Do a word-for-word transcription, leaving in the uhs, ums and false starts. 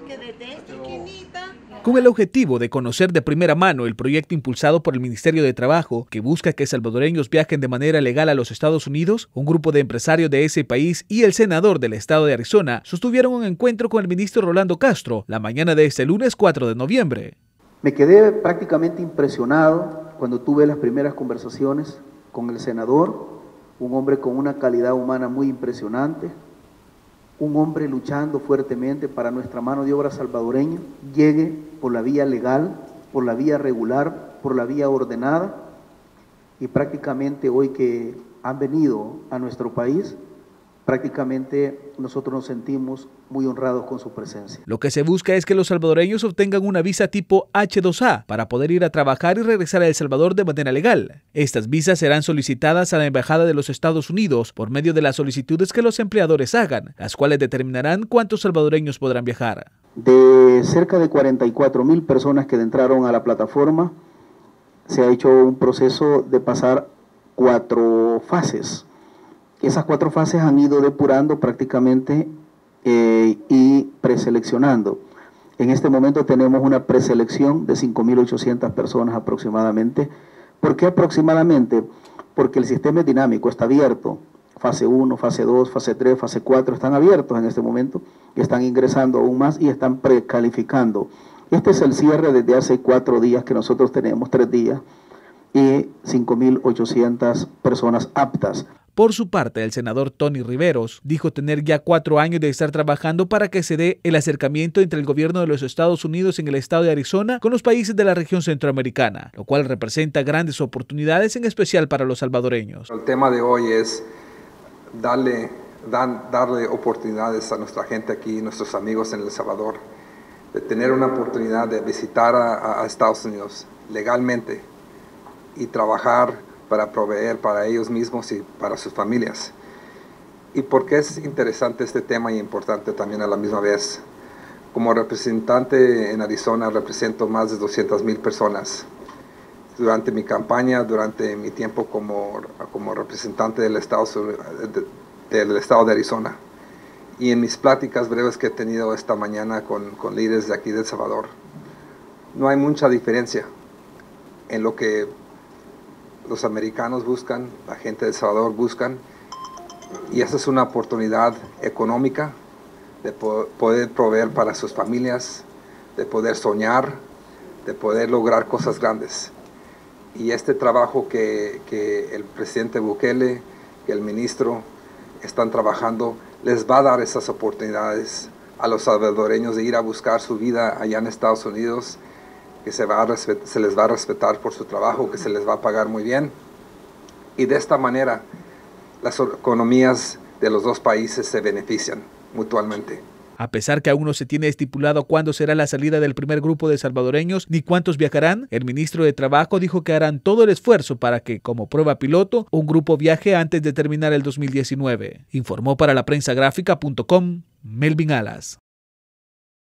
que desde chiquitita... Con el objetivo de conocer de primera mano el proyecto impulsado por el Ministerio de Trabajo, que busca que salvadoreños viajen de manera legal a los Estados Unidos, un grupo de empresarios de ese país y el senador del estado de Arizona sostuvieron un encuentro con el ministro Rolando Castro la mañana de este lunes cuatro de noviembre. Me quedé prácticamente impresionado cuando tuve las primeras conversaciones con el senador, un hombre con una calidad humana muy impresionante, un hombre luchando fuertemente para nuestra mano de obra salvadoreña llegue por la vía legal, por la vía regular, por la vía ordenada, y prácticamente hoy que han venido a nuestro país, prácticamente nosotros nos sentimos muy honrados con su presencia. Lo que se busca es que los salvadoreños obtengan una visa tipo H dos A para poder ir a trabajar y regresar a El Salvador de manera legal. Estas visas serán solicitadas a la Embajada de los Estados Unidos por medio de las solicitudes que los empleadores hagan, las cuales determinarán cuántos salvadoreños podrán viajar. De cerca de cuarenta y cuatro mil personas que entraron a la plataforma, se ha hecho un proceso de pasar cuatro fases. Esas cuatro fases han ido depurando prácticamente eh, y preseleccionando. En este momento tenemos una preselección de cinco mil ochocientas personas aproximadamente. ¿Por qué aproximadamente? Porque el sistema es dinámico, está abierto. Fase uno, fase dos, fase tres, fase cuatro están abiertos en este momento, están ingresando aún más y están precalificando. Este es el cierre desde hace cuatro días que nosotros tenemos, tres días, y cinco mil ochocientas personas aptas. Por su parte, el senador Tony Riveros dijo tener ya cuatro años de estar trabajando para que se dé el acercamiento entre el gobierno de los Estados Unidos en el estado de Arizona con los países de la región centroamericana, lo cual representa grandes oportunidades, en especial para los salvadoreños. El tema de hoy es darle, dan, darle oportunidades a nuestra gente aquí, nuestros amigos en El Salvador, de tener una oportunidad de visitar a, a Estados Unidos legalmente y trabajar para proveer para ellos mismos y para sus familias. ¿Y por qué es interesante este tema y importante también a la misma vez? Como representante en Arizona represento más de doscientas mil personas. Durante mi campaña, durante mi tiempo como, como representante del estado, de, del estado de Arizona, y en mis pláticas breves que he tenido esta mañana con, con líderes de aquí de El Salvador, no hay mucha diferencia en lo que los americanos buscan, la gente de El Salvador buscan, y esa es una oportunidad económica de po poder proveer para sus familias, de poder soñar, de poder lograr cosas grandes. Y este trabajo que, que el presidente Bukele y el ministro están trabajando les va a dar esas oportunidades a los salvadoreños de ir a buscar su vida allá en Estados Unidos, que se, va a se les va a respetar por su trabajo, que se les va a pagar muy bien. Y de esta manera las economías de los dos países se benefician mutuamente. A pesar que aún no se tiene estipulado cuándo será la salida del primer grupo de salvadoreños ni cuántos viajarán, el ministro de Trabajo dijo que harán todo el esfuerzo para que, como prueba piloto, un grupo viaje antes de terminar el dos mil diecinueve. Informó para la prensa gráfica punto com Melvin Alas.